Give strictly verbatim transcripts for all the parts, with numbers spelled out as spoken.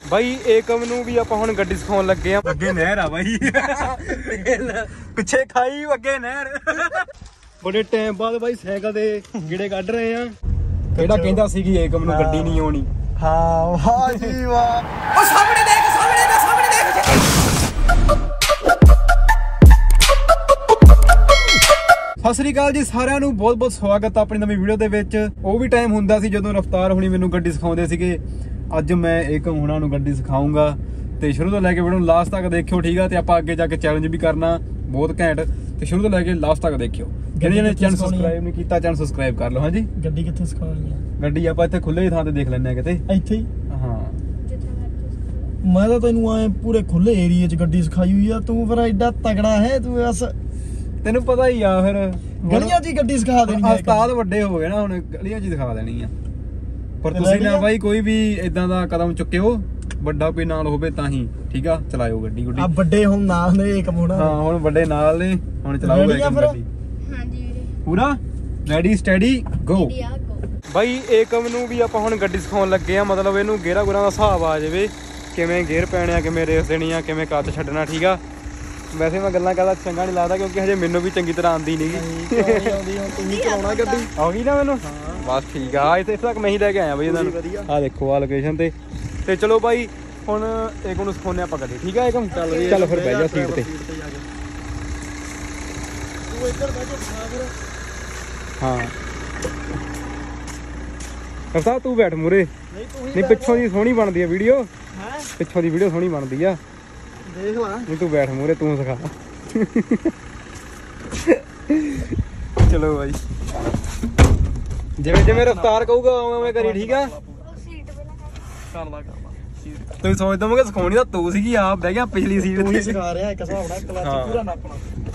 ਬਾਈ ਏਕਮ ਨੂੰ ਵੀ ਆਪਾਂ ਹੁਣ ਗੱਡੀ ਸਿਖਾਉਣ ਲੱਗੇ ਆ। ਅੱਗੇ ਨਹਿਰ ਆ ਬਾਈ, ਪਿੱਛੇ ਖਾਈ ਅੱਗੇ ਨਹਿਰ। ਬੜੇ ਟਾਈਮ ਬਾਅਦ ਬਾਈ ਸਾਈਕਲ ਦੇ ਗੇੜੇ ਕੱਢ ਰਹੇ ਆ। ਕਿਹੜਾ ਕਹਿੰਦਾ ਸੀ ਕਿ ਏਕਮ ਨੂੰ ਗੱਡੀ ਨਹੀਂ ਆਉਣੀ। ਹਾਂ ਵਾਹ ਜੀ ਵਾਹ। ਉਹ ਸਾਹਮਣੇ ਦੇਖ, ਸਾਹਮਣੇ ਦੇਖ, ਸਾਹਮਣੇ ਦੇਖ। ਸਤਿ ਸ੍ਰੀ ਅਕਾਲ ਜੀ ਸਾਰਿਆਂ ਨੂੰ, ਬਹੁਤ ਬਹੁਤ ਸਵਾਗਤ ਆ ਆਪਣੀ ਨਵੀਂ ਵੀਡੀਓ ਦੇ ਵਿੱਚ। ਉਹ ਵੀ ਟਾਈਮ ਹੁੰਦਾ ਸੀ ਜਦੋਂ ਰਫਤਾਰ ਹੁਣੀ ਮੈਨੂੰ ਗੱਡੀ ਸਿਖਾਉਂਦੇ ਸੀਗੇ। ਅੱਜ ਮੈਂ ਏਕਮ ਹੁਣਾਂ ਨੂੰ ਗੱਡੀ ਸਿਖਾਉਂਗਾ ਤੇ ਸ਼ੁਰੂ ਤੋਂ ਲੈ ਕੇ ਵੀਡੀਓ ਨੂੰ ਲਾਸਟ ਤੱਕ ਦੇਖਿਓ, ਠੀਕ ਆ। ਤੇ ਆਪਾਂ ਅੱਗੇ ਜਾ ਕੇ ਚੈਲੰਜ ਵੀ ਕਰਨਾ ਬਹੁਤ ਘੈਂਟ, ਤੇ ਸ਼ੁਰੂ ਤੋਂ ਲੈ ਕੇ ਲਾਸਟ ਤੱਕ ਦੇਖਿਓ। ਜਿਹਨੇ ਜਿਹਨੇ ਚੈਨਲ ਸਬਸਕ੍ਰਾਈਬ ਨਹੀਂ ਕੀਤਾ ਚੈਨਲ ਸਬਸਕ੍ਰਾਈਬ ਕਰ ਲਓ। ਹਾਂਜੀ, ਗੱਡੀ ਕਿੱਥੇ ਸਿਖਾਉਣੀ ਆ? ਗੱਡੀ ਆਪਾਂ ਇੱਥੇ ਖੁੱਲੇ ਥਾਂ ਤੇ ਦੇਖ ਲੈਣੇ ਆ ਕਿਤੇ ਇੱਥੇ ਹੀ। ਹਾਂ, ਮੈਂ ਤਾਂ ਤੈਨੂੰ ਐ ਪੂਰੇ ਖੁੱਲੇ ਏਰੀਏ 'ਚ ਗੱਡੀ ਸਿਖਾਈ ਹੋਈ ਆ, ਤੂੰ ਫਿਰ ਐਡਾ ਤਗੜਾ ਹੈ ਤੂੰ। ਬਸ ਤੈਨੂੰ ਪਤਾ ਹੀ ਆ, ਫਿਰ ਗਲੀਆਂ 'ਚ ਹੀ ਗੱਡੀ ਸਿਖਾ ਦੇਣੀ ਆ। ਉਸਤਾਦ ਵੱਡੇ ਹੋ ਗਏ ਨਾ, ਹੁਣ ਗਲੀਆਂ 'ਚ ਹੀ ਸਿਖਾ ਦੇਣੀ ਆ। ਪਰ ਤੁਸੀਂ ਨਾ ਬਾਈ ਕੋਈ ਵੀ ਇਦਾਂ ਦਾ ਕਦਮ ਚੁੱਕਿਓ, ਵੱਡਾ ਕੋਈ ਨਾਲ ਹੋਵੇ ਤਾਂ ਹੀ, ਠੀਕ ਆ। ਚਲਾਇਓ ਗੱਡੀ ਗੁੱਡੀ। ਆ ਵੱਡੇ ਹੁਣ ਨਾਲ ਨੇ ਏਕਮ ਹੋਣਾ। ਹਾਂ ਹੁਣ ਵੱਡੇ ਨਾਲ ਨੇ, ਹੁਣ ਚਲਾਓ ਏਕਮ ਗੱਡੀ। ਹਾਂਜੀ ਵੀਰੇ, ਪੂਰਾ ਰੈਡੀ ਸਟੈਡੀ ਗੋ। ਬਾਈ ਏਕਮ ਨੂੰ ਵੀ ਆਪਾਂ ਹੁਣ ਗੱਡੀ ਸਿਖਾਉਣ ਲੱਗੇ ਆ। ਮਤਲਬ ਇਹਨੂੰ ਗੇਅਰਾਂ ਗੁਰਾਂ ਦਾ ਹਿਸਾਬ ਆ ਜਾਵੇ, ਕਿਵੇਂ ਗੇਅਰ ਪੈਣੇ ਆ, ਕਿਵੇਂ ਰੇਸ ਦੇਣੀ ਆ, ਕਿਵੇਂ ਕੱਚ ਛੱਡਣਾ, ਠੀਕ ਆ। ਵੈਸੇ ਮੈਂ ਗੱਲਾਂ ਕਰਦਾ ਚੰਗਾ ਨਹੀਂ ਲੱਗਦਾ, ਕਿਉਂਕਿ ਹਜੇ ਮੈਨੂੰ ਵੀ ਚੰਗੀ ਤਰ੍ਹਾਂ ਆਉਂਦੀ ਨਹੀਂ ਗੀ। ਤੂੰ ਚਲਾਉਣਾ ਗੱਡੀ ਆ ਗਈ ਨਾ ਮੈਨੂੰ। ਬਸ ਠੀਕ ਆ, ਇੱਥੇ ਤੱਕ ਮੈਂ ਹੀ ਲੈ ਕੇ ਆਇਆ ਬਾਈ ਇਹਨਾਂ ਨੂੰ। ਆ ਦੇਖੋ ਆ ਲੋਕੇਸ਼ਨ ਤੇ। ਤੇ ਚਲੋ ਬਾਈ ਹੁਣ ਏਕਮ ਨੂੰ ਸਿਖਾਉਂਦੇ ਆਪਾਂ ਗੱਡੀ, ਠੀਕ ਆ ਏਕਮ? ਚੱਲ ਚੱਲ ਫਿਰ ਬਹਿ ਜਾ ਸੀਟ ਤੇ। ਤੂੰ ਇੱਧਰ ਬਹਿ ਜਾ ਫਿਰ। ਹਾਂ ਕਰਤਾ ਤੂੰ ਬੈਠ ਮੂਰੇ। ਨਹੀਂ ਪਿੱਛੋਂ ਦੀ ਸੋਹਣੀ ਬਣਦੀ ਆ ਵੀਡੀਓ, ਪਿੱਛੋਂ ਦੀ ਵੀਡੀਓ ਸੋਹਣੀ ਬਣਦੀ ਆ, ਦੇਖ ਲਾ। ਨਹੀਂ ਤੂੰ ਬੈਠ ਮੂਰੇ, ਤੂੰ ਸਿਖਾ। ਚਲੋ ਬਾਈ ਜਿਵੇਂ ਜਿਵੇਂ ਰਫਤਾਰ ਕਹੂਗਾ ਉਵੇਂ ਉਵੇਂ ਕਰੀ, ਠੀਕ ਆ। ਕਰ ਲਾ ਕਰ ਲਾ ਸੀਟ। ਤੁਸੀਂ ਸੋਚਦੇ ਹੋਵੋਗੇ ਸਿਖਾਉਣੀ ਤਾਂ ਤੂੰ ਸੀਗੀ, ਆਪ ਬਹਿ ਗਿਆ ਪਿਛਲੀ ਸੀਟ ਤੂੰ ਹੀ ਤੇ। ਸਿਖਾ ਰਿਹਾ ਇੱਕ ਹਿਸਾਬ ਨਾਲ। ਕਲਚ ਪੂਰਾ ਨਾਪਣਾ,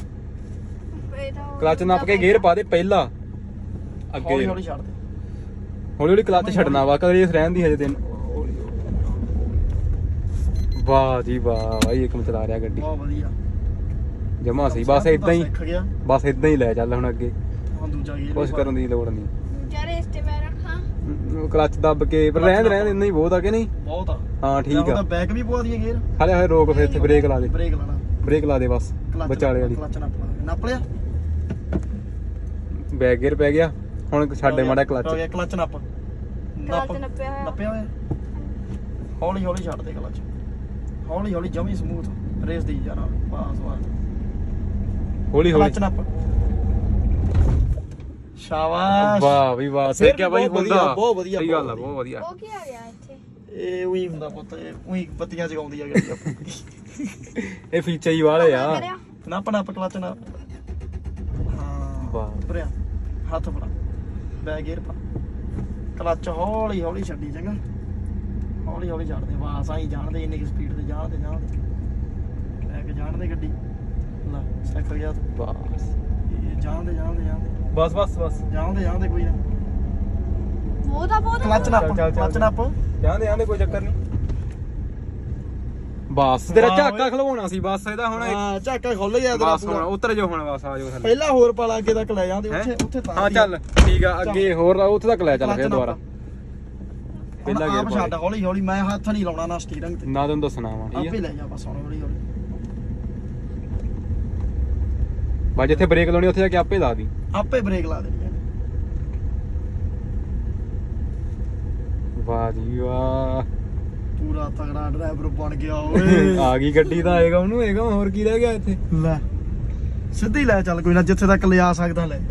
ਕਲਚ ਨੱਪ ਕੇ ਗੇਅਰ ਪਾ ਦੇ ਪਹਿਲਾ, ਅੱਗੇ ਹੌਲੀ ਹੌਲੀ ਛੱਡ ਦੇ। ਹੌਲੀ ਹੌਲੀ ਕਲਚ ਛੱਡਣਾ ਵਾ, ਕਦੇ ਰਹਿਣ ਦੀ ਹਜੇ ਦਿਨ। ਵਾਹ ਜੀ ਵਾਹ ਬਾਈ ਏਕਮ ਚਲਾ ਰਿਹਾ ਗੱਡੀ, ਬਹੁਤ ਵਧੀਆ ਜਮਾ ਸਹੀ। ਬਸ ਇਦਾਂ ਹੀ, ਸਿੱਖ ਗਿਆ। ਬਸ ਇਦਾਂ ਹੀ ਲੈ ਚੱਲ ਹੁਣ ਅੱਗੇ, ਹੁਣ ਦੂਜਾ ਗੇਅਰ ਕੁਛ ਕਰਨ ਦੀ ਲੋੜ ਨਹੀਂ। ਦੂਜਾ ਰੇਸ ਤੇ ਮੈਂ ਰੱਖਾਂ, ਕਲਚ ਦੱਬ ਕੇ। ਪਰ ਰਹਿਣ ਰਹਿਣ ਇੰਨਾ ਹੀ ਬਹੁਤ ਆ ਕਿ ਨਹੀਂ? ਬਹੁਤ ਆ। ਹਾਂ ਠੀਕ ਆ। ਬੈਕ ਵੀ ਪਵਾ ਦਈਏ ਗੇਅਰ। ਹਾਲੇ ਹਾਲੇ ਰੋਕ, ਫਿਰ ਇੱਥੇ ਬ੍ਰੇਕ ਲਾ ਦੇ। ਬ੍ਰੇਕ ਲਾਣਾ, ਬ੍ਰੇਕ ਲਾ ਦੇ ਬਸ ਵਿਚਾਲੇ ਵਾਲੀ। ਕਲਚ ਨੱਪ ਲਾ। ਨੱਪ ਲਿਆ, ਬੈਕ ਗੇਅਰ ਪੈ ਗਿਆ। ਹੁਣ ਛੱਡੇ ਮਾੜਾ ਕਲਚ। ਹੋ ਗਿਆ ਕਲਚ ਨੱਪ। ਕਲਚ ਨੱਪਿਆ ਹੋਇਆ। ਨੱਪਿਆ ਹੋਇਆ। ਹੌਲੀ ਹੌਲੀ ਛੱਡ ਦੇ ਕਲਚ, ਹੌਲੀ ਹੌਲੀ ਜਮੀ ਸਮੂਥ ਰੇਸ ਦੇਈ ਜਾਣਾ। ਬਸ ਬਸ ਹੌਲੀ ਹੌਲੀ ਕਲਚ ਨੱਪ। ਸ਼ਾਬਾਸ਼, ਵਾਹ ਵੀ ਵਾਹ, ਸਿੱਖਿਆ ਬਾਈ ਹੁੰਦਾ। ਬਹੁਤ ਵਧੀਆ, ਸਹੀ ਗੱਲ ਆ, ਬਹੁਤ ਵਧੀਆ। ਉਹ ਕੀ ਆ ਗਿਆ ਇੱਥੇ? ਇਹ ਉਹੀ ਹੁੰਦਾ ਪੁੱਤ, ਇਹ ਉਹੀ ਬੱਤੀਆਂ ਜਗਾਉਂਦੀ ਆ ਗੱਡੀ ਆਪਣੀ। ਇਹ ਫੀਚਰ ਹੀ ਵਾਲੇ ਆ। ਨੱਪ ਨੱਪ ਕਲਚ ਨੱਪ। ਹਾਂ ਵਾਹ ਭਰਿਆ, ਹੱਥ ਫੜਾ, ਬੈਕ ਗੇਅਰ ਪਾ, ਕਲਚ ਹੌਲੀ ਹੌਲੀ ਛੱਡੀ, ਚੰਗਾ। ਹੌਲੀ ਹੌਲੀ ਛੱਡ ਦੇ, ਬਸ ਆਈ ਜਾਣ ਦੇ। ਇੰਨੀ ਕਿ ਸਪੀਡ ਤੇ ਜਾਣ ਦੇ, ਜਾਣ ਦੇ, ਲੈ ਕੇ ਜਾਣ ਦੇ ਗੱਡੀ। ਲੈ ਸਿੱਖ ਗਿਆ ਤੂੰ। ਬਸ ਇਹ ਜਾਣ ਦੇ, ਜਾਣ ਦੇ, ਜਾਣ ਦੇ, ਬਸ ਬਸ ਬਸ ਜਾਣ ਦੇ, ਜਾਣ ਦੇ, ਕੋਈ ਨਾ। ਬਹੁਤ ਆ ਬਹੁਤ ਕਲਚ ਨੱਪ, ਕਲਚ ਨੱਪ। ਜਾਂਦੇ ਜਾਂਦੇ ਕੋਈ ਚੱਕਰ ਨਹੀਂ। ਬਸ ਤੇਰਾ ਝਾਕਾ ਖਲਵਾਉਣਾ ਸੀ ਬਸ ਇਹਦਾ। ਹੁਣ ਹਾਂ ਝਾਕਾ ਖੁੱਲ ਗਿਆ ਤੇਰਾ ਬਸ, ਹੁਣ ਉਤਰ ਜਾਓ ਹੁਣ, ਬਸ ਆ ਜਾਓ ਥੱਲੇ। ਪਹਿਲਾਂ ਹੋਰ ਪਾਲਾ ਅੱਗੇ ਤੱਕ ਲੈ ਜਾਂਦੇ, ਉੱਥੇ ਉੱਥੇ ਤਾਂ ਹਾਂ ਚੱਲ ਠੀਕ ਆ, ਅੱਗੇ ਹੋਰ ਉੱਥੇ ਤੱਕ ਲੈ ਚੱਲ ਫਿਰ ਦੁਬਾਰਾ। ਪਹਿਲਾਂ ਗੇਅਰ ਪਾ ਛੱਡ ਹੌਲੀ ਹੌਲੀ। ਮੈਂ ਹੱਥ ਨਹੀਂ ਲਾਉਣਾ ਨਾ ਸਟੀਅਰਿੰਗ ਤੇ, ਨਾ ਤੈਨੂੰ ਦੱਸਣਾ ਵਾ, ਠੀਕ ਆਪੇ ਆ। ਲੈ ਜਾ ਬਸ ਹੌਲੀ ਹੌਲੀ। ਬਸ ਜਿੱਥੇ ਬ੍ਰੇਕ ਲਾਉਣੀ ਉੱਥੇ ਜਾ ਕੇ ਆਪੇ ਲਾ ਦੀ, ਆਪੇ ਬ੍ਰੇਕ ਲਾ ਦੇਣੀ। ਵਾਹ ਜੀ ਵਾਹ, ਪੂਰਾ ਤਗੜਾ ਡਰਾਈਵਰ ਬਣ ਗਿਆ ਓਏ। ਆ ਗਈ ਗੱਡੀ ਤਾਂ ਆਏਗਾ ਉਹਨੂੰ, ਆਏਗਾ ਹੋਰ ਕੀ ਰਹਿ ਗਿਆ ਇੱਥੇ। ਲੈ ਸਿੱਧੀ ਲੈ ਚੱਲ, ਕੋਈ ਨਾ, ਜਿੱਥੇ ਤੱਕ ਲਿਆ ਸਕਦਾ ਲੈ।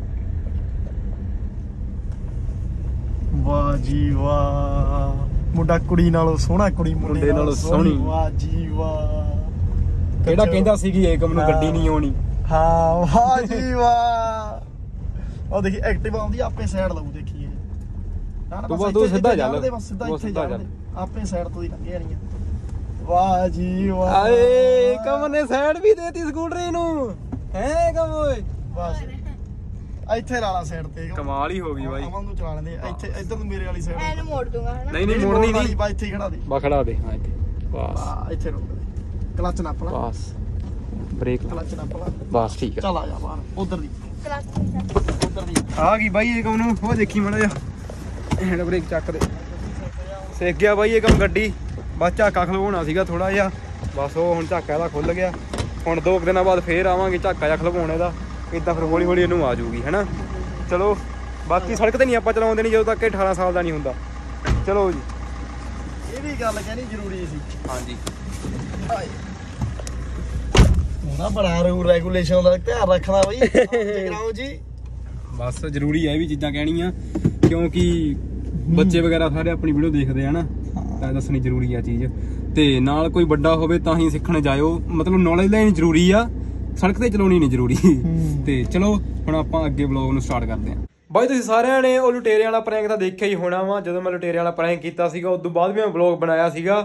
ਵਾਹ ਜੀ ਵਾਹ, ਮੁੰਡਾ ਕੁੜੀ ਨਾਲੋਂ ਸੋਹਣਾ, ਕੁੜੀ ਮੁੰਡੇ ਨਾਲੋਂ ਸੋਹਣੀ। ਵਾਹ ਜੀ ਵਾਹ। ਕਿਹੜਾ ਕਹਿੰਦਾ ਸੀ ਕਿ ਏਕਮ ਨੂੰ ਗੱਡੀ ਨਹੀਂ ਆਉਣੀ। ਹਾਂ ਵਾਹ ਜੀ ਵਾਹ। ਉਹ ਦੇਖੀ ਐਕਟਿਵਾ ਆਉਂਦੀ, ਆਪੇ ਸਾਈਡ ਲਾਉ, ਦੇਖੀਏ। ਤੂੰ ਬਸ ਤੂੰ ਸਿੱਧਾ ਚੱਲ, ਬਸ ਸਿੱਧਾ ਇੱਥੇ ਸਿੱਧਾ ਚੱਲ, ਆਪੇ ਸਾਈਡ ਤੋਂ ਹੀ ਲੰਘੇ ਆਣੀਆਂ। ਵਾਹ ਜੀ ਵਾਹ। ਆਏ ਏਕਮ ਨੇ ਸਾਈਡ ਵੀ ਦੇਤੀ ਸਕੂਟਰੀ ਨੂੰ, ਹੈ ਏਕਮ ਓਏ। ਬਸ ਇੱਥੇ ਲਾ ਲਾ ਸਾਈਡ ਤੇ। ਕਮਾਲ ਹੀ ਹੋ ਗਈ ਬਾਈ। ਅਮਨ ਨੂੰ ਚਲਾ ਲੈਂਦੇ ਇੱਥੇ, ਇੱਧਰ ਨੂੰ ਮੇਰੇ ਵਾਲੀ ਸਾਈਡ। ਐਨੂੰ ਮੋੜ ਦੂੰਗਾ ਹਨਾ। ਨਹੀਂ ਨਹੀਂ ਮੋੜਨੀ ਨਹੀਂ, ਬਸ ਇੱਥੇ ਹੀ ਖੜਾ ਦੇ। ਬਾ ਖੜਾ ਦੇ। ਹਾਂ ਇੱਥੇ ਬਸ, ਹਾਂ ਇੱਥੇ ਰੁਕ ਦੇ, ਕਲਚ ਨੱਪ ਲਾ, ਬਸ ਬ੍ਰੇਕ ਕਲਚ ਨੱਪ ਲਾ, ਬਸ ਠੀਕ ਆ। ਚੱਲ ਆ ਜਾ ਬਾਹਰ, ਉਧਰ ਦੀ ਕਲਚ ਨਹੀਂ ਚੱਕ। ਉਧਰ ਦੀ ਆ ਗਈ ਬਾਈ ਏਕਮ ਨੂੰ। ਉਹ ਦੇਖੀ ਮਾੜਾ ਜਿਹਾ ਹੈਂਡ ਬ੍ਰੇਕ ਚੱਕ ਦੇ। ਸਿੱਖ ਗਿਆ ਬਾਈ ਏਕਮ ਗੱਡੀ। ਬਸ ਝਾਕਾ ਖਲਵਾਉਣਾ ਸੀਗਾ ਥੋੜਾ ਜਿਹਾ, ਬਸ ਉਹ ਹੁਣ ਝਾਕਾ ਇਹਦਾ ਖੁੱਲ ਗਿਆ। ਹੁਣ ਦੋ ਕੁ ਦਿਨਾਂ ਬਾਅਦ ਫੇਰ ਆਵਾਂਗੇ ਝਾਕਾ ਜਿਹਾ ਖਲਵਾਉਣ ਇਹਦਾ, ਇੱਦਾਂ ਫਿਰ ਹੌਲੀ ਹੌਲੀ ਇਹਨੂੰ ਆ ਜਾਊਗੀ ਹੈ ਨਾ। ਚਲੋ ਬਾਕੀ ਸੜਕ ਤੇ ਨਹੀਂ ਆਪਾਂ ਚਲਾਉਂਦੇ ਨਹੀਂ ਜਦੋਂ ਤੱਕ ਇਹ ਅਠਾਰਾਂ ਸਾਲ ਦਾ ਨਹੀਂ ਹੁੰਦਾ। ਚਲੋ ਜੀ ਇਹ ਵੀ ਗੱਲ ਕਹਿਣੀ ਜ਼ਰੂਰੀ ਸੀ। ਹਾਂਜੀ ਉਹਦਾ ਬੜਾ ਰੂਲ ਰੈਗੂਲੇਸ਼ਨ ਦਾ ਧਿਆਨ ਰੱਖਣਾ ਬਈ ਜਗਰਾਉਂ ਜੀ। ਬਸ ਜ਼ਰੂਰੀ ਹੈ ਇਹ ਵੀ ਚੀਜ਼ਾਂ ਕਹਿਣੀਆਂ, ਕਿਉਂਕਿ ਬੱਚੇ ਵਗੈਰਾ ਸਾਰੇ ਆਪਣੀ ਵੀਡੀਓ ਦੇਖਦੇ ਆ ਨਾ, ਤਾਂ ਦੱਸਣੀ ਜ਼ਰੂਰੀ ਆ ਚੀਜ਼। ਤੇ ਨਾਲ ਕੋਈ ਵੱਡਾ ਹੋਵੇ ਤਾਂ ਹੀ ਸਿੱਖਣ ਜਾਇਓ, ਮਤਲਬ ਨੌਲੇਜ ਲੈਣੀ ਜ਼ਰੂਰੀ ਆ, ਸੜਕ ਤੇ ਚਲਾਉਣੀ ਨਹੀਂ ਜ਼ਰੂਰੀ। ਤੇ ਚਲੋ ਹੁਣ ਆਪਾਂ ਅੱਗੇ ਵਲੌਗ ਨੂੰ ਸਟਾਰਟ ਕਰਦੇ ਹਾਂ। ਬਾਈ ਤੁਸੀਂ ਸਾਰਿਆਂ ਨੇ ਉਹ ਲੁਟੇਰੇ ਵਾਲਾ ਪ੍ਰੈਂਕ ਤਾਂ ਦੇਖਿਆ ਹੀ ਹੋਣਾ ਵਾ। ਜਦੋਂ ਮੈਂ ਲੁਟੇਰੇ ਵਾਲਾ ਪ੍ਰੈਂਕ ਕੀਤਾ ਸੀਗਾ ਉਸ ਤੋਂ ਬਾਅਦ ਵੀ ਮੈਂ ਵਲੌਗ ਬਣਾਇਆ ਸੀਗਾ,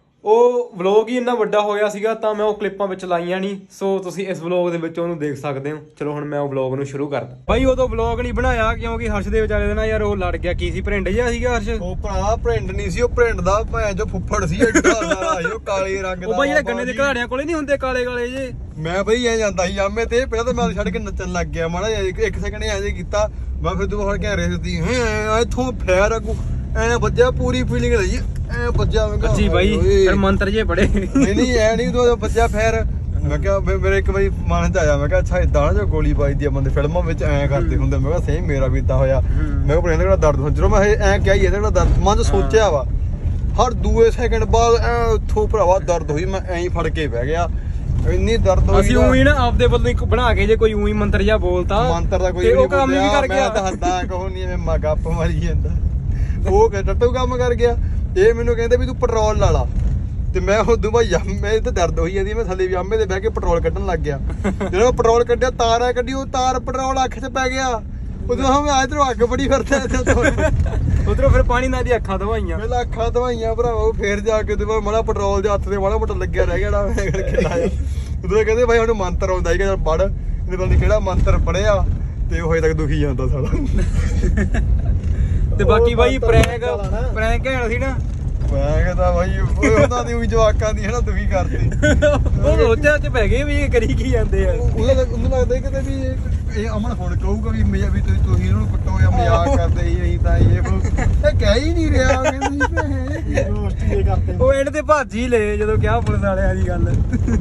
ਉਹ ਵਲੌਗ ਹੀ ਇੰਨਾ ਵੱਡਾ ਹੋ ਗਿਆ ਸੀਗਾ ਤਾਂ ਮੈਂ ਉਹ ਕਲਿੱਪਾਂ ਵਿੱਚ ਲਾਈਆਂ ਨਹੀਂ, ਸੋ ਤੁਸੀਂ ਇਸ ਵਲੌਗ ਦੇ ਵਿੱਚ ਉਹਨੂੰ ਦੇਖ ਸਕਦੇ ਹੋ। ਚਲੋ ਹੁਣ ਮੈਂ ਉਹ ਵਲੌਗ ਨੂੰ ਸ਼ੁਰੂ ਕਰਦਾ। ਬਾਈ ਉਦੋਂ ਵਲੌਗ ਨਹੀਂ ਬਣਾਇਆ ਕਿਉਂਕਿ ਹਰਸ਼ ਦੇ ਵਿਚਾਰੇ ਦੇ ਨਾਲ ਯਾਰ ਉਹ ਲੜ ਗਿਆ, ਕੀ ਸੀ ਭਰਿੰਡ ਜਿਹਾ ਸੀਗਾ ਹਰਸ਼। ਉਹ ਭਰਾ ਭਰਿੰਡ ਨਹੀਂ ਸੀ, ਉਹ ਭਰਿੰਡ ਦਾ ਭੈਣ ਜੋ ਫੁੱਫੜ ਸੀ ਐਡਾ ਸਾਰਾ, ਉਹ ਕਾਲੇ ਰੰਗ ਦਾ। ਉਹ ਬਾਈ ਇਹ ਗੰਨੇ ਦੇ ਘਾੜਿਆਂ ਕੋਲੇ ਨਹੀਂ ਹੁੰਦੇ ਕਾਲੇ ਕਾਲੇ ਜੇ। ਮੈਂ ਬਈ ਐ ਜਾਂਦਾ ਸੀ ਆਮੇ ਤੇ, ਪਹਿਲਾਂ ਤਾਂ ਮੈਂ ਛੱਡ ਕੇ ਨੱਚਣ ਲੱਗ ਗਿਆ ਮਾੜਾ ਜਿਹਾ, ਇੱਕ ਸੈਕਿੰਡ ਐ ਜੇ ਕੀਤਾ, ਮੈਂ ਫਿਰ ਤੂੰ ਫੜ ਕੇ ਰੇਸ ਦੀ ਹੈ ਇੱਥੋਂ ਫੇਰ ਅਗੂ ਐ ਵੱਜਿਆ, ਪੂਰੀ ਫੀਲਿੰਗ ਲਈ ਐ ਵੱਜਿਆ। ਮੈਂ ਕਿਹਾ ਅੱਛੀ ਬਾਈ ਫਿਰ ਮੰਤਰ ਜੇ ਪੜੇ। ਨਹੀਂ ਨਹੀਂ ਐ ਨਹੀਂ ਤੂੰ ਵੱਜਿਆ ਫੇਰ। ਮੈਂ ਕਿਹਾ ਮੇਰੇ ਇੱਕ ਵਾਰੀ ਮਨ ਚ ਆਇਆ, ਮੈਂ ਕਿਹਾ ਅੱਛਾ ਇਦਾਂ ਨਾ ਜੋ ਗੋਲੀ ਵੱਜਦੀ ਆ ਬੰਦੇ ਫਿਲਮਾਂ ਵਿੱਚ ਐ ਕਰਦੇ ਹੁੰਦੇ। ਮੈਂ ਕਿਹਾ ਸੇਮ ਮੇਰਾ ਵੀ ਇਦਾਂ ਹੋਇਆ। ਮੈਂ ਕਿਹਾ ਇਹਦਾ ਕਿਹੜਾ ਦਰਦ, ਜਦੋਂ ਮੈਂ ਐ ਕਿਹਾ ਇਹਦਾ ਕਿਹੜਾ ਦਰਦ ਮਨ ਚ ਸੋਚਿਆ ਵਾ, ਹਰ ਦੂਏ ਸੈਕਿੰਡ ਬਾਅਦ ਐ ਉੱਥੋਂ ਭਰਾਵਾ ਦਰਦ ਹੋਈ, ਮੈਂ ਐਂ ਫੜ ਕੇ ਬਹਿ ਗਿਆ, ਇੰਨੀ ਦਰਦ ਹੋਈ। ਅਸੀਂ ਉਹੀ ਨਾ ਆਪਦੇ ਵੱਲੋਂ ਇੱਕ ਬਣਾ ਕੇ ਜੇ ਕੋਈ ਉਹੀ ਮੰਤਰ ਜਿਹਾ ਬੋਲਤਾ, ਮੰਤਰ ਦਾ ਕੋਈ ਤੇ ਉਹ ਕੰਮ ਵੀ ਕਰ ਗਿਆ। ਮੈਂ ਤਾਂ ਹੱਦਾਂ ਕਹੋ ਨਹੀਂ ਐਵੇਂ ਮਾ ਗੱਪ ਮਾਰੀ ਜਾਂਦਾ, ਉਹ ਕਿ ਟੱਟੂ ਕੰਮ ਕਰ ਗਿਆ। ਇਹ ਮੈਨੂੰ ਕਹਿੰਦੇ ਵੀ ਤੂੰ ਪੈਟਰੋਲ ਲਾ ਲਾ, ਤੇ ਮੈਂ ਉਦੋਂ ਬਾਈ ਮੈਂ ਤੇ ਦਰਦ ਹੋਈ ਜਾਂਦੀ, ਮੈਂ ਥੱਲੇ ਵੀ ਆਮੇ ਤੇ ਬਹਿ ਕੇ ਪੈਟਰੋਲ ਕੱਢਣ ਲੱਗ ਗਿਆ। ਜਦੋਂ ਪੈਟਰੋਲ ਕੱਢਿਆ ਤਾਰ ਆ ਕੱਢੀ, ਉਹ ਤਾਰ ਪੈਟਰੋਲ ਅੱਖ 'ਚ ਪੈ ਗਿਆ। ਉਦੋਂ ਮੈਂ ਇਧਰੋਂ ਅੱਗ ਬੜੀ ਫਿਰਦਾ, ਉਧਰੋਂ ਫਿਰ ਪਾਣੀ ਨਾਲ ਦੀ ਅੱਖਾਂ ਧਵਾਈਆਂ, ਪਹਿਲਾਂ ਅੱਖਾਂ ਧਵਾਈਆਂ ਭਰਾਵਾ, ਫੇਰ ਜਾ ਕੇ ਤੇ ਮਾੜਾ ਪੈਟਰੋਲ ਦੇ ਹੱਥ ਤੇ ਮਾੜਾ ਮੋਟਾ ਲੱਗਿਆ ਰਹਿ ਗਿਆ, ਮੈਂ ਕਰਕੇ ਲਾਇਆ। ਉਦੋਂ ਕਹਿੰਦੇ ਬਾਈ ਹੁਣ ਮੰਤਰ ਆਉਂਦਾ ਸੀਗਾ, ਪੜ ਇਹਦੇ ਬੰਦੇ ਕਿਹੜਾ ਮੰਤਰ ਪੜਿਆ, ਤੇ ਉਹ ਹਜੇ ਤੱਕ ਦੁਖੀ ਜਾਂਦਾ ਸਾਲਾ। ਤੇ ਬਾਕੀ ਬਾਈ ਪ੍ਰੈਂਕ ਪ੍ਰੈਂਕ ਕਹਿਣਾ ਸੀ ਨਾ, ਮੈਂ ਕਹਿੰਦਾ ਬਾਈ ਉਹਨਾਂ ਦੀ ਵੀ ਜਵਾਕਾਂ ਦੀ ਹੈ ਨਾ ਦੁਖੀ ਕਰਦੀ। ਉਹ ਰੋਚਾ ਚ ਪੈ ਗਏ ਵੀ ਇਹ ਕਰੀ ਕੀ ਜਾਂਦੇ ਆ। ਉਹਨਾਂ ਦਾ ਉਹਨੂੰ ਲੱਗਦਾ ਕਿਤੇ ਵੀ ਇਹ ਇਹ ਅਮਨ ਹੁਣ ਕਹੂਗਾ ਵੀ ਮੈਂ ਵੀ ਤੁਸੀਂ ਤੁਸੀਂ ਇਹਨੂੰ ਕੁੱਟੋ ਜਾਂ ਮਜ਼ਾਕ ਕਰਦੇ ਸੀ ਅਸੀਂ ਤਾਂ ਇਹ ਇਹ ਕਹਿ ਹੀ ਨਹੀਂ ਰਿਹਾ, ਕਹਿੰਦੀ ਭੈਣੇ ਰੋਸਟੀ ਇਹ ਕਰਦੇ। ਉਹ ਐਂਡ ਤੇ ਭੱਜ ਹੀ ਲਏ ਜਦੋਂ ਕਿਹਾ ਪੁਲਿਸ ਵਾਲਿਆਂ ਦੀ ਗੱਲ।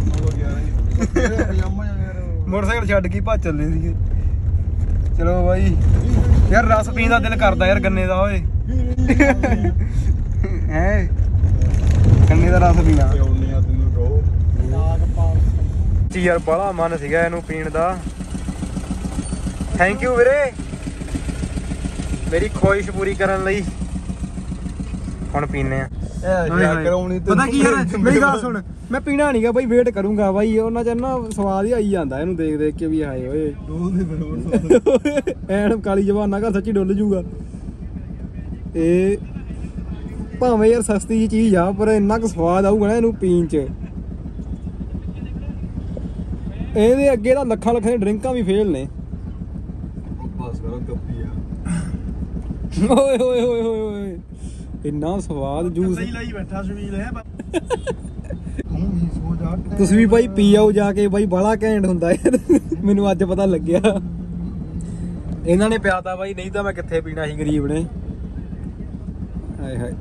ਮੋਟਰਸਾਈਕਲ ਛੱਡ ਕੇ ਭੱਜ ਚੱਲੇ ਸੀਗੇ। ਚਲੋ ਬਾਈ ਯਾਰ ਰਸ ਪੀਣ ਦਾ ਦਿਲ ਕਰਦਾ ਯਾਰ ਗੰਨੇ ਦਾ, ਓਏ ਹੈ ਗੰਨੇ ਦਾ ਰਸ ਪੀਣਾ ਤੈਨੂੰ ਰੋ ਜੀ ਯਾਰ, ਬੜਾ ਮਨ ਸੀਗਾ ਇਹਨੂੰ ਪੀਣ ਦਾ। ਥੈਂਕ ਯੂ ਵੀਰੇ ਮੇਰੀ ਖੁਆਇਸ਼ ਪੂਰੀ ਕਰਨ ਲਈ। ਹੁਣ ਪੀਨੇ ਆ। ਪਤਾ ਕੀ ਯਾਰ ਮੇਰੀ ਗੱਲ ਸੁਣ, ਮੈਂ ਪੀਣਾ ਨਹੀਂਗਾ ਬਾਈ, ਵੇਟ ਕਰੂੰਗਾ ਬਾਈ, ਉਹਨਾਂ ਚ ਨਾ ਸਵਾਦ ਹੀ ਆਈ ਜਾਂਦਾ ਇਹਨੂੰ ਦੇਖ ਦੇਖ ਕੇ ਵੀ ਹਾਏ ਓਏ ਐਨ ਕਾਲੀ ਜਵਾਨਾ ਘਰ ਸੱਚੀ ਡੁੱਲ ਜੂਗਾ। ਇਹ ਭਾਵੇਂ ਯਾਰ ਸਸਤੀ ਜੀ ਚੀਜ਼ ਆ, ਪਰ ਇੰਨਾ ਕੁ ਸਵਾਦ ਆਊਗਾ ਨਾ ਇਹਨੂੰ ਪੀਣ ਚ। ਇਹਦੇ ਅੱਗੇ ਤਾਂ ਲੱਖਾਂ ਲੱਖਾਂ ਦੀਆਂ ਡਰਿੰਕਾਂ ਵੀ ਫੇਲ ਨੇ। ਓਏ ਓਏ ਓਏ ਓਏ ਓਏ ਇੰਨਾ ਸਵਾਦ ਜੂਸ ਸਹੀ ਲਈ ਬੈਠਾ ਸ਼ਮੀਲ ਹੈ। ਤੁਸੀਂ ਵੀ ਬਾਈ ਪੀ ਆਓ ਜਾ ਕੇ ਬਾਈ, ਬੜਾ ਘੈਂਟ ਹੁੰਦਾ ਯਾਰ। ਮੈਨੂੰ ਅੱਜ ਪਤਾ ਲੱਗਿਆ ਇਹਨਾਂ ਨੇ ਪਿਆਤਾ ਬਾਈ, ਨਹੀਂ ਤਾਂ ਮੈਂ ਕਿੱਥੇ ਪੀਣਾ ਸੀ ਗਰੀਬ ਨੇ। ਹਾਏ ਹਾਏ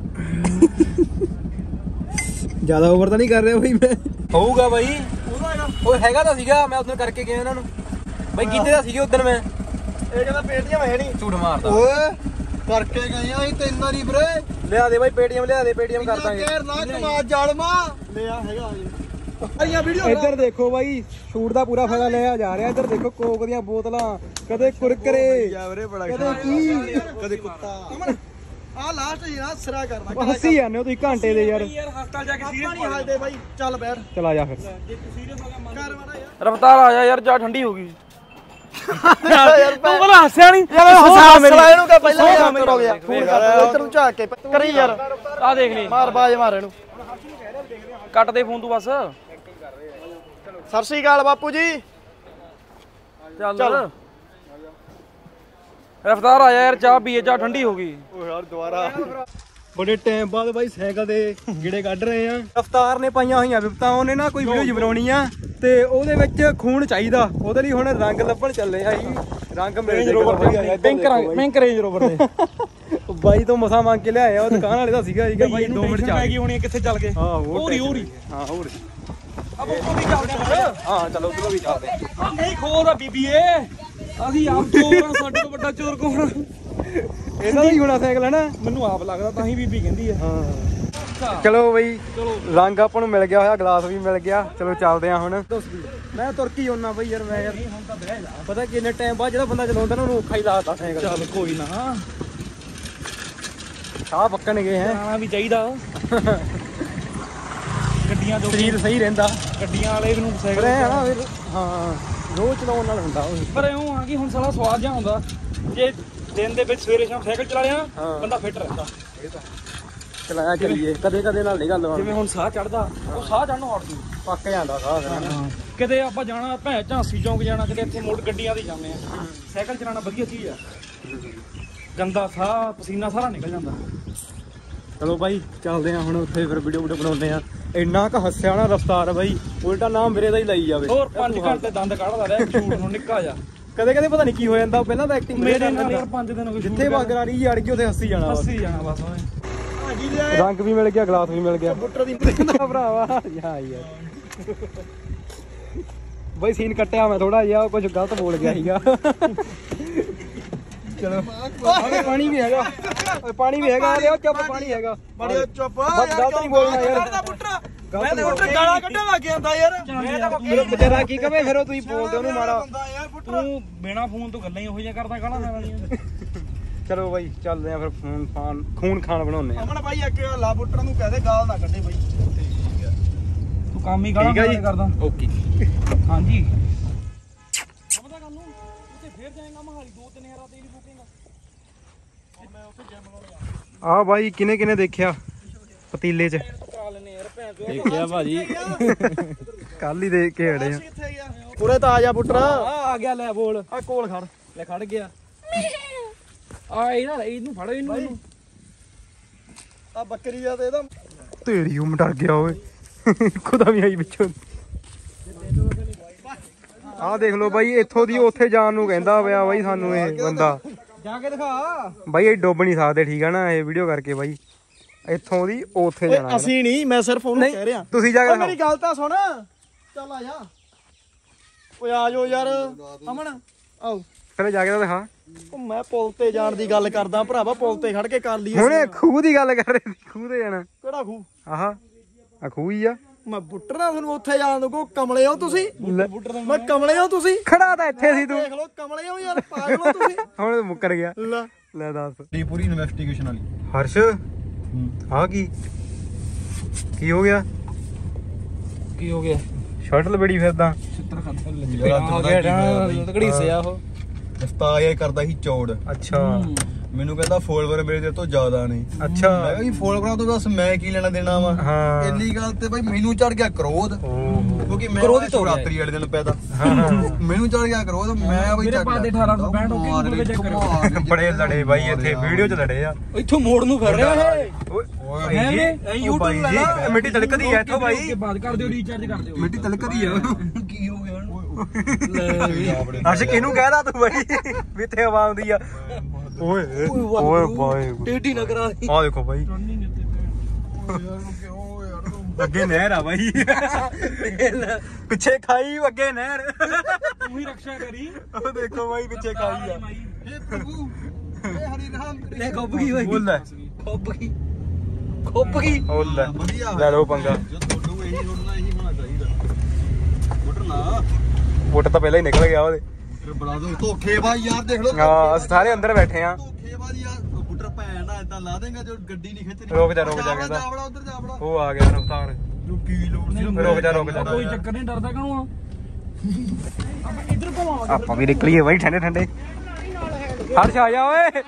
ਜਿਆਦਾ ਓਵਰ ਤਾਂ ਨਹੀਂ ਕਰ ਰਿਹਾ ਬਾਈ ਮੈਂ? ਹੋਊਗਾ ਬਾਈ, ਉਹ ਹੈਗਾ ਤਾਂ ਸੀਗਾ, ਮੈਂ ਉਦੋਂ ਕਰਕੇ ਗਿਆ ਇਹਨਾਂ ਨੂੰ ਬਾਈ। ਕਿੱਥੇ ਦਾ ਸੀਗੇ ਉਦੋਂ ਮੈਂ? ਇਹ ਕਹਿੰਦਾ ਪੇਟੀਐਮ ਹੈ ਨਹੀਂ, ਝੂਠ ਮਾਰਦਾ ਓਏ ਕਰਕੇ ਗਏ ਆ ਅਸੀਂ ਤਿੰਨ ਵਾਰੀ ਵੀਰੇ। ਲਿਆ ਦੇ ਬਾਈ ਪੇਟੀਐਮ, ਲਿਆ ਦੇ ਪੇਟੀਐਮ ਕਰ ਦਾਂਗੇ। ਕਹਿਰ ਨਾ ਕਮਾ ਜਾਲਮਾ ਲਿਆ ਹੈਗਾ ਆਈਆਂ ਵੀਡੀਓ। ਇੱਧਰ ਦੇਖੋ ਬਾਈ ਸ਼ੂਟ ਦਾ ਪੂਰਾ ਫਾਇਦਾ ਲਿਆ ਜਾ ਰਿਹਾ। ਇੱਧਰ ਦੇਖੋ ਕੋਕ ਦੀਆਂ ਬੋਤਲਾਂ, ਕਦੇ ਕੁਰਕਰੇ, ਕਦੇ ਕੀ, ਕਦੇ ਕੁੱਤਾ। ਆ ਲਾਸਟ ਜੀ ਨਾ ਸਿਰਾ ਕਰਨਾ। ਹੱਸੀ ਜਾਂਦੇ ਹੋ ਤੁਸੀਂ ਘੰਟੇ ਦੇ ਯਾਰ। ਯਾਰ ਹਸਪਤਾਲ ਜਾ ਕੇ ਸੀਰੀਅਸ ਨਹੀਂ ਹਾਲਦੇ ਬਾਈ, ਚੱਲ ਬੈਠ ਚਲ ਆ ਜਾ ਫਿਰ। ਜੇ ਤੂੰ ਸੀਰੀਅਸ ਹੋ ਗਿਆ ਮਨ ਕਰ ਵਾਲਾ ਯਾਰ। ਰਫਤਾਰ ਆ ਜਾ ਯਾਰ, ਜਾ ਠੰਡੀ ਹੋ ਗਈ। ਯਾਰ ਤੂੰ ਬਲਾ ਹੱਸਿਆ ਨਹੀਂ ਹੱਸ ਲੈ ਇਹਨੂੰ ਕਾ ਪਹਿਲਾਂ ਯਾਰ ਹੋ ਗਿਆ ਇੱਧਰ ਨੂੰ ਝਾਕ ਕੇ ਕਰੀ ਯਾਰ। ਆ ਦੇਖ ਲਈ, ਮਾਰ ਬਾਜ ਮਾਰ ਇਹਨੂੰ। ਕੱਟ ਦੇ ਫੋਨ ਤੂੰ ਬਸ। ਸਤਿ ਸ਼੍ਰੀ ਅਕਾਲ ਬਾਪੂ ਜੀ। ਚੱਲ ਰਫਤਾਰ ਆ ਜਾ ਯਾਰ, ਚਾਹ ਪੀਏ, ਚਾਹ ਠੰਡੀ ਹੋ ਗਈ। ਓ ਯਾਰ ਦੁਬਾਰਾ ਬੜੇ ਟਾਈਮ ਬਾਅਦ ਬਾਈ ਸਾਈਕਲ ਦੇ ਗੇੜੇ ਕੱਢ ਰਹੇ ਆ। ਰਫਤਾਰ ਨੇ ਪਾਈਆਂ ਹੋਈਆਂ ਵਿਪਤਾ, ਉਹਨੇ ਨਾ ਕੋਈ ਵੀਡੀਓ ਬਣਾਉਣੀ ਆ ਤੇ ਉਹਦੇ ਵਿੱਚ ਖੂਨ ਚਾਹੀਦਾ, ਉਹਦੇ ਲਈ ਹੁਣ ਰੰਗ ਲੱਭਣ ਚੱਲੇ ਆ ਜੀ। ਰੰਗ ਮਿਲ ਜਾਏਗਾ, ਪਿੰਕ ਰੰਗ, ਪਿੰਕ ਰੇਂਜ ਰੋਵਰ ਦੇ। ਬਾਈ ਤੋਂ ਮਸਾ ਮੰਗ ਕੇ ਲਿਆਇਆ ਉਹ ਦੁਕਾਨ ਵਾਲੇ ਦਾ ਸੀਗਾ ਜੀ ਬਾਈ ਦੋ ਮਿੰਟ ਚ ਆ ਗਈ ਹੋਣੀ ਕਿੱਥੇ ਚੱਲ ਗਏ ਹਾਂ ਉਹ ਹੋਰੀ ਹੋਰੀ ਹਾਂ ਹੋਰ ਅਬ ਉਹ ਵੀ ਚੱਲਦੇ ਆ ਹਾਂ ਚਲੋ ਉਧਰੋਂ ਵੀ ਚੱਲਦੇ ਆ ਨਹੀਂ ਖੋਦਾ ਬੀਬੀ ਏ ਅਸੀਂ ਆਪ ਚੋਰ ਆ ਸਾਡੇ ਤੋਂ ਵੱਡਾ ਚੋਰ ਕੌਣ ਇਹਦਾ ਹੀ ਹੋਣਾ ਸਾਈਕਲ ਹੈ ਨਾ ਮੈਨੂੰ ਆਪ ਲੱਗਦਾ ਤਾਂ ਹੀ ਬੀਬੀ ਕਹਿੰਦੀ ਆ ਹਾਂ ਚਲੋ ਬਈ ਰੰਗ ਆਪਾਂ ਨੂੰ ਮਿਲ ਗਿਆ ਹੋਇਆ ਗਲਾਸ ਵੀ ਮਿਲ ਗਿਆ ਚਲੋ ਚੱਲਦੇ ਆ ਹੁਣ ਮੈਂ ਤੁਰਕੀ ਆਉਣਾ ਬਈ ਯਾਰ ਮੈਂ ਯਾਰ ਹੁਣ ਤਾਂ ਬਹਿ ਜਾ ਪਤਾ ਕਿੰਨੇ ਟਾਈਮ ਬਾਅਦ ਜਿਹੜਾ ਬੰਦਾ ਚਲਾਉਂਦਾ ਨਾ ਉਹਨੂੰ ਔਖਾ ਹੀ ਲੱਗਦਾ ਸਾਈਕਲ ਚੱਲ ਕੋਈ ਨਾ ਸਾਹ ਪੱਕਣ ਗਏ ਹੈ ਆਣਾ ਵੀ ਚਾਹੀਦਾ ਗੱਡੀਆਂ ਤੋਂ ਸਰੀਰ ਸਹੀ ਰਹਿੰਦਾ ਗੱਡੀਆਂ ਵਾਲੇ ਨੂੰ ਸਾਈਕਲ ਹੈ ਨਾ ਫਿਰ ਹਾਂ ਰੋਜ਼ ਚਲਾਉਣ ਨਾਲ ਹੁੰਦਾ ਉਹ ਪਰ ਇਉਂ ਆ ਕਿ ਹੁਣ ਸਾਲਾ ਸਵਾਦ ਜਿਹਾ ਹੁੰਦਾ ਜੇ ਦਿਨ ਦੇ ਵਿੱਚ ਸਵੇਰੇ ਸ਼ਾਮ ਸਾਈਕਲ ਚਲਾ ਲਿਆ ਬੰਦਾ ਫਿੱਟ ਰਹਿੰਦਾ ਇਹ ਤਾਂ ਚਲਾਇਆ ਚੱਲੀਏ ਕਦੇ ਕਦੇ ਨਾਲ ਨਹੀਂ ਗੱਲ ਜਿਵੇਂ ਹੁਣ ਸਾਹ ਚੜਦਾ ਉਹ ਸਾਹ ਚੜਨੋਂ ਹਟ ਜੂ ਪੱਕ ਜਾਂਦਾ ਸਾਹ ਫਿਰ ਕਿਤੇ ਆਪਾਂ ਜਾਣਾ ਭੈਂ ਝਾਂਸੀ ਚੌਂਕ ਜਾਣਾ ਕਿਤੇ ਇੱਥੇ ਮੋੜ ਗੱਡੀਆਂ ਦੀ ਜਾਂਦੇ ਆ ਸਾਈਕਲ ਚਲਾਉਣਾ ਵਧੀਆ ਚੀਜ਼ ਆ ਗੰਦਾ ਸਾਹ ਪਸੀਨਾ ਸਾਰਾ ਨਿਕਲ ਜਾਂਦਾ ਚਲੋ ਬਾਈ ਚੱਲਦੇ ਆ ਹੁਣ ਉੱਥੇ ਫਿਰ ਵੀਡੀਓ ਵੀਡੀਓ ਬਣਾਉਂਦੇ ਆ ਇੰਨਾ ਕੁ ਹੱਸਿਆ ਨਾ ਰਫਤਾਰ ਬਾਈ ਉਲਟਾ ਨਾਮ ਮੇਰੇ ਦਾ ਹੀ ਲਈ ਜਾਵੇ ਹੋਰ ਪੰਜ ਘੰਟੇ ਦੰਦ ਕੱਢਦਾ ਰਿਹਾ ਸ਼ੂਟ ਨੂੰ ਨਿੱਕਾ ਜਾ ਕਦੇ ਕਦੇ ਪਤਾ ਨਹੀਂ ਕੀ ਹੋ ਜਾਂਦਾ ਪਹਿਲਾਂ ਤਾਂ ਐਕਟਿੰਗ ਮੇਰੇ ਨਾਲ ਯਾਰ ਪੰਜ ਦਿਨ ਹੋ ਗਏ ਜਿੱਥੇ ਬਾਗਰਾਰੀ ਅੜ ਗਈ ਉੱਥੇ ਹੱਸੀ ਜਾਣਾ ਹੱਸੀ ਜਾਣਾ ਬਸ ਓਏ ਰੰਗ ਵੀ ਮਿਲ ਗਿਆ ਗਲਾਸ ਵੀ ਮਿਲ ਗਿਆ ਬੁੱਟਰ ਦੀ ਭਰਾਵਾ ਯਾ ਯਾਰ ਬਾਈ ਸੀਨ ਕੱਟਿਆ ਮੈਂ ਥੋੜਾ ਜਿਹਾ ਕੁਝ ਗਲਤ ਬੋਲ ਗਿਆ ਸੀਗਾ ਚਲੋ ਪਾਣੀ ਵੀ ਹੈਗਾ ਪਾਣੀ ਵੀ ਹੈਗਾ ਲਿਓ ਚੁੱਪ ਪਾਣੀ ਹੈਗਾ ਬੜੀ ਚੁੱਪ ਬਸ ਗਲਤ ਨਹੀਂ ਬੋਲਣਾ ਯਾਰ ਮੈਂ ਤਾਂ ਬੁੱਟਰ ਗਾਲਾਂ ਕੱਢਣ ਲੱਗ ਜਾਂਦਾ ਯਾਰ ਮੈਂ ਤਾਂ ਫਿਰ ਵਿਚਾਰਾ ਕੀ ਕਵੇ ਫਿਰ ਉਹ ਤੁਸੀਂ ਬੋਲਦੇ ਉਹਨੂੰ ਮਾੜਾ ਤੂੰ ਬਿਨਾ ਫੋਨ ਤੋਂ ਗੱਲਾਂ ਹੀ ਉਹੋ ਜਿਹਾ ਕਰਦਾ ਗਾਲਾਂ ਲੈਣ ਵਾਲੀਆਂ ਚਲੋ ਬਾਈ ਚੱਲਦੇ ਆ ਫਿਰ ਫੋਨ ਫਾਨ ਖੂਨ ਖਾਨ ਬਣਾਉਣੇ ਆ ਅਮਨ ਬਾਈ ਇੱਕ ਲਾ ਬੁੱਟਰ ਨੂੰ ਕਹਦੇ ਗਾਲ ਨਾ ਕੱਢੇ ਬਾਈ ਤੂੰ ਕੰਮ ਹੀ ਗਾਲਾਂ ਕਰਦਾ ਓਕੇ ਹਾਂਜੀ ਸਮਝਦਾ ਗੱਲ ਨੂੰ ਉੱਥੇ ਫੇਰ ਜਾਏਗਾ ਮਹਾਲੀ ਦੋ ਤਿੰਨ ਹਜ਼ਾਰਾਂ ਤੇ ਹੀ ਬੁਕਿੰਗ ਮੈਂ ਉੱਥੇ ਜਿਮ ਲਾਉਣ ਆ ਬਾਈ ਕਿਨੇ ਕਿਨੇ ਦੇਖਿਆ ਪਤੀਲੇ 'ਚ ਕਰਾ ਲੈਨੇ ਯਾਰ ਭੈਣ ਚੋ ਦੇਖਿਆ ਭਾਜੀ ਕੱਲ ਹੀ ਦੇਖ ਕੇ ਹੜੇ ਆ ਕਿੱਥੇ ਗਿਆ ਪੂਰੇ ਤਾਂ ਆ ਜਾ ਬੁੱਟਰ ਆ ਆ ਗਿਆ ਲੈ ਬੋਲ ਆ ਕੋਲ ਖੜ ਲੈ ਖੜ ਗਿਆ ਆ ਇਹਦਾ ਇਹਨੂੰ ਫੜੋ ਇਹਨੂੰ ਆ ਬੱਕਰੀ ਦਾ ਤੇ ਇਹਦਾ ਤੇਰੀ ਉਹ ਡਰ ਗਿਆ ਓਏ ਖੁਦਾ ਵੀ ਆਈ ਵਿੱਚੋਂ ਆਹ ਦੇਖ ਲਓ ਬਾਈ ਇੱਥੋਂ ਦੀ ਉੱਥੇ ਜਾਣ ਨੂੰ ਕਹਿੰਦਾ ਪਿਆ ਬਾਈ ਸਾਨੂੰ ਇਹ ਬੰਦਾ ਜਾ ਕੇ ਦਿਖਾ ਬਾਈ ਇਹ ਡੁੱਬ ਨਹੀਂ ਸਕਦੇ ਠੀਕ ਆ ਨਾ ਇਹ ਵੀਡੀਓ ਕਰਕੇ ਬਾਈ ਇੱਥੋਂ ਦੀ ਉੱਥੇ ਜਾਣਾ ਅਸੀਂ ਨਹੀਂ ਮੈਂ ਸਿਰਫ ਉਹਨੂੰ ਕਹਿ ਰਿਹਾ ਤੁਸੀਂ ਜਾ ਕੇ ਮੇਰੀ ਗੱਲ ਤਾਂ ਸੁਣ ਚੱਲ ਆ ਜਾ ਓਏ ਆ ਜਾਓ ਯਾਰ ਅਮਨ ਆਓ ਪਹਿਲੇ ਜਾ ਕੇ ਤਾਂ ਦਿਖਾ ਉਹ ਮੈਂ ਪੁਲ ਤੇ ਜਾਣ ਦੀ ਗੱਲ ਕਰਦਾ ਭਰਾਵਾ ਪੁਲ ਤੇ ਖੜ ਕੇ ਕਰ ਲਈਏ ਹੁਣੇ ਖੂਹ ਦੀ ਗੱਲ ਕਰ ਰਹੇ ਸੀ ਖੂਹ ਤੇ ਜਾਣਾ ਕਿਹੜਾ ਖੂ ਆਹਾ ਆ ਖੂਹ ਹੀ ਆ ਮੈਂ ਬੁੱਟਣਾ ਤੁਹਾਨੂੰ ਉੱਥੇ ਜਾਣ ਨੂੰ ਕੋ ਕਮਲੇ ਹੋ ਤੁਸੀਂ ਮੈਂ ਕਮਲੇ ਹੋ ਤੁਸੀਂ ਖੜਾ ਤਾਂ ਇੱਥੇ ਸੀ ਤੂੰ ਦੇਖ ਲਓ ਕਮਲੇ ਹੋ ਯਾਰ ਪਾਗਲ ਹੋ ਤੁਸੀਂ ਹੁਣ ਮੁੱਕਰ ਗਿਆ ਲੈ ਲੈ ਦੱਸ ਦੀ ਪੂਰੀ ਇਨਵੈਸਟੀਗੇਸ਼ਨ ਵਾਲੀ ਹਰਸ਼ ਆ ਕੀ ਕੀ ਹੋ ਗਿਆ ਕੀ ਹੋ ਗਿਆ ਸ਼ਰਟ ਲਬੜੀ ਫਿਰਦਾ ਚਿੱਤਰ ਖਾਦਾ ਆ ਗਿਆ ਲਕੜੀ ਸਿਆ ਉਹ ਦਸਤਾਰ ਇਹ ਕਰਦਾ ਸੀ ਚੌੜ ਅੱਛਾ ਮੈਨੂੰ ਕਹਿੰਦਾ ਫੋਲੋਵਰ ਮੇਰੇ ਤੋਂ ਜ਼ਿਆਦਾ ਨੇ ਅੱਛਾ ਮੈਂ ਕਿਹਾ ਜੀ ਫੋਲੋਵਰਾਂ ਤੋਂ ਬਸ ਮੈਂ ਕੀ ਲੈਣਾ ਦੇਣਾ ਵਾ ਹਾਂ ਇੰਨੀ ਗੱਲ ਤੇ ਬਾਈ ਮੈਨੂੰ ਚੜ ਗਿਆ ਕ੍ਰੋਧ ਕਿਉਂਕਿ ਮੈਂ ਕ੍ਰੋਧਿਤ ਹੋ ਗਿਆ। ਸ਼ਿਵਰਾਤਰੀ ਵਾਲੇ ਦਿਨ ਪੈਦਾ ਹਾਂ ਮੈਨੂੰ ਚੜ ਗਿਆ ਕ੍ਰੋਧ ਮੈਂ ਬਈ ਮੇਰੇ ਪਾਦੇ ਅਠਾਰਾਂ ਸੌ ਪੈਂਹਠ ਹੋ ਕੇ ਚੈੱਕ ਕਰੋ ਬੜੇ ਲੜੇ ਬਾਈ ਇੱਥੇ ਵੀਡੀਓ 'ਚ ਲੜੇ ਆ ਇੱਥੋਂ ਮੋੜ ਨੂੰ ਫਿਰ ਰਿਹਾ ਇਹ ਓਏ ਹੈ ਇਹ ਇਹ YouTube ਲੈ ਲਾ ਮਿੱਟੀ ਤਲਕਦੀ ਐ ਇੱਥੋਂ ਬਾਈ ਬਾਅਦ ਕਰ ਦਿਓ ਰੀਚਾਰਜ ਕਰ ਦਿਓ ਮਿੱਟੀ ਤਲਕਦੀ ਆ ਕੀ ਹੋ ਗਿਆ ਅਰਸ਼ ਕਿਹਨੂੰ ਕਹਿਦਾ ਤੂੰ ਬਾਈ ਵੀ ਇੱਥੇ ਹਵਾ ਆਉਂਦੀ ਆ ਓਏ ਓਏ ਬਾਈ ਟੇਢੀ ਨਾ ਕਰਾ ਆ ਦੇਖੋ ਬਾਈ ਅੱਗੇ ਨਹਿਰ ਆ ਬਾਈ ਪਿੱਛੇ ਖਾਈ ਅੱਗੇ ਨਹਿਰ ਤੂੰ ਹੀ ਰੱਖਿਆ ਕਰੀ ਉਹ ਦੇਖੋ ਬਾਈ ਪਿੱਛੇ ਖਾਈ ਆ ਇਹ ਪ੍ਰਭੂ ਇਹ ਹਰੀ ਰਾਮ ਲੈ ਖੁੱਬ ਗਈ ਉਹ ਲੈ ਖੁੱਬ ਗਈ ਖੁੱਬ ਗਈ ਉਹ ਲੈ ਲੈ ਲਓ ਪੰਗਾ ਜੋ ਤੁਹਾਨੂੰ ਇਹੀ ਹੋਣਾ ਇਹੀ ਹੋਣਾ ਚਾਹੀਦਾ ਬੁੱਟਰ ਨਾ ਵੋਟ ਤਾਂ ਪਹਿਲਾਂ ਹੀ ਨਿਕਲ ਗਿਆ ਉਹਦੇ ਬਣਾ ਦੋ ਧੋਖੇਬਾਜ਼ ਯਾਰ ਦੇਖ ਲਓ ਹਾਂ ਅਸੀਂ ਸਾਰੇ ਅੰਦਰ ਬੈਠੇ ਆ ਧੋਖੇਬਾਜ਼ ਯਾਰ ਬੁੱਟਰ ਭੈਣ ਨਾ ਇਦਾਂ ਲਾ ਦੇਗਾ ਜੋ ਗੱਡੀ ਨਹੀਂ ਖਿੱਚਣੀ ਰੁਕ ਜਾ, ਰੁਕ ਜਾ ਕਹਿੰਦਾ। ਜਾਵੜਾ ਉਧਰ ਜਾਵੜਾ ਉਹ ਆ ਗਿਆ ਰਫਤਾਰ ਨੂੰ ਕੀ ਲੋੜ ਸੀ ਰੁਕ ਜਾ ਰੁਕ ਜਾ ਕੋਈ ਚੱਕਰ ਨਹੀਂ ਡਰਦਾ ਕਾਹਨੂੰ ਆ ਆਪਾਂ ਇੱਧਰ ਘੁਮਾਵਾਂਗੇ ਆਪਾਂ ਵੀ ਨਿਕਲੀਏ ਬਾਈ ਠੰਡੇ ਠੰਡੇ ਹਰਸ਼ ਆ ਜਾ ਓਏ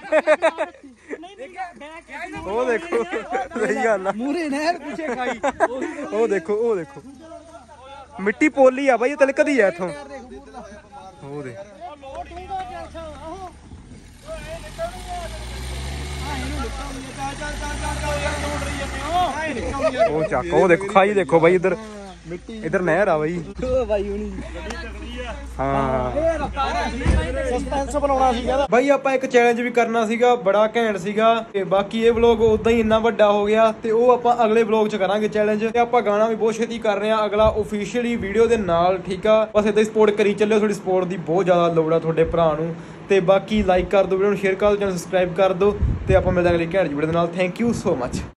ਉਹ ਦੇਖੋ ਸਹੀ ਗੱਲ ਆ ਮੂਰੇ ਨਹਿਰ ਪਿੱਛੇ ਖਾਈ ਉਹ ਦੇਖੋ ਉਹ ਦੇਖੋ ਮਿੱਟੀ ਪੋਲੀ ਆ ਬਾਈ ਇਹ ਤਲਕਦੀ ਆ ਇੱਥੋਂ ਉਹ ਦੇ ਉਹ ਚੱਕ ਉਹ ਦੇਖੋ ਖਾਈ ਦੇਖੋ ਬਾਈ ਇੱਧਰ ਮਿੱਟੀ ਇਧਰ ਨਹਿਰ ਆ ਬਾਈ ਬਾਈ ਹੁਣੀ ਹਾਂ ਸਸਪੈਂਸ ਬਣਾਉਣਾ ਸੀ ਕਹਿੰਦਾ ਬਾਈ ਆਪਾਂ ਇੱਕ ਚੈਲੰਜ ਵੀ ਕਰਨਾ ਸੀਗਾ ਬੜਾ ਘੈਂਟ ਸੀਗਾ ਤੇ ਬਾਕੀ ਇਹ ਵਲੌਗ ਉਦਾਂ ਹੀ ਇੰਨਾ ਵੱਡਾ ਹੋ ਗਿਆ ਤੇ ਉਹ ਆਪਾਂ ਅਗਲੇ ਵਲੌਗ ਚ ਕਰਾਂਗੇ ਚੈਲੰਜ ਤੇ ਆਪਾਂ ਗਾਣਾ ਵੀ ਬਹੁਤ ਛੇਤੀ ਕਰ ਰਹੇ ਆ ਅਗਲਾ ਓਫੀਸ਼ੀਅਲੀ ਵੀਡੀਓ ਦੇ ਨਾਲ ਠੀਕ ਆ ਬਸ ਇਦਾਂ ਹੀ ਸਪੋਰਟ ਕਰੀ ਚੱਲਿਓ ਤੁਹਾਡੀ ਸਪੋਰਟ ਦੀ ਬਹੁਤ ਜ਼ਿਆਦਾ ਲੋੜ ਆ ਤੁਹਾਡੇ ਭਰਾ ਨੂੰ ਤੇ ਬਾਕੀ ਲਾਈਕ ਕਰ ਦਿਓ ਵੀਡੀਓ ਨੂੰ ਸ਼ੇਅਰ ਕਰ ਦਿਓ ਚੈਨਲ ਸਬਸਕ੍ਰਾਈਬ ਕਰ ਦਿਓ ਤੇ ਆਪਾਂ ਮਿਲਦੇ ਹਾਂ ਅਗਲੀ ਘੈਂਟ ਵੀਡੀਓ ਦੇ ਨਾਲ ਥੈਂਕ ਯੂ ਸੋ ਮਚ